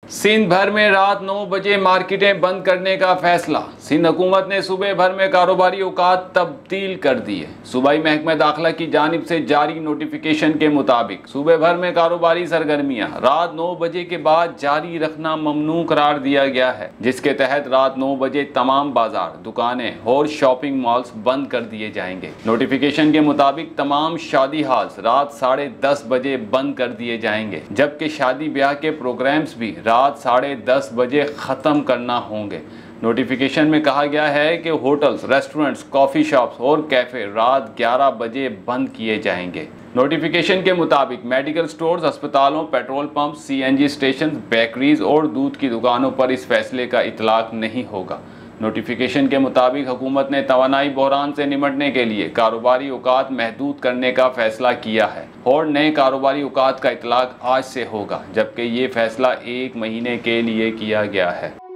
सिंध भर में रात 9 बजे मार्केटें बंद करने का फैसला। सिंध हुकूमत ने सुबह भर में कारोबारी औकात तब्दील कर दिए। सूबाई महकमा दाखिला की जानिब से जारी नोटिफिकेशन के मुताबिक सुबह भर में कारोबारी सरगर्मियां रात 9 बजे के बाद जारी रखना ममनू करार दिया गया है, जिसके तहत रात 9 बजे तमाम बाजार, दुकानें और शॉपिंग मॉल्स बंद कर दिए जाएंगे। नोटिफिकेशन के मुताबिक तमाम शादी हॉल्स रात 10:30 बजे बंद कर दिए जाएंगे, जबकि शादी ब्याह के प्रोग्राम्स भी रात 10:30 बजे ख़त्म करना होंगे। नोटिफिकेशन में कहा गया है कि होटल्स, रेस्टोरेंट्स, कॉफ़ी शॉप्स और कैफ़े रात 11 बजे बंद किए जाएंगे। नोटिफिकेशन के मुताबिक मेडिकल स्टोर्स, अस्पतालों, petrol pump, CNG station, bakeries और दूध की दुकानों पर इस फैसले का इतलाक नहीं होगा। नोटिफिकेशन के मुताबिक हुकूमत ने तवानाई बहरान से निपटने के लिए कारोबारी औकात महदूद करने का फैसला किया है और नए कारोबारी औकात का इतलाक आज से होगा, जबकि ये फैसला 1 महीने के लिए किया गया है।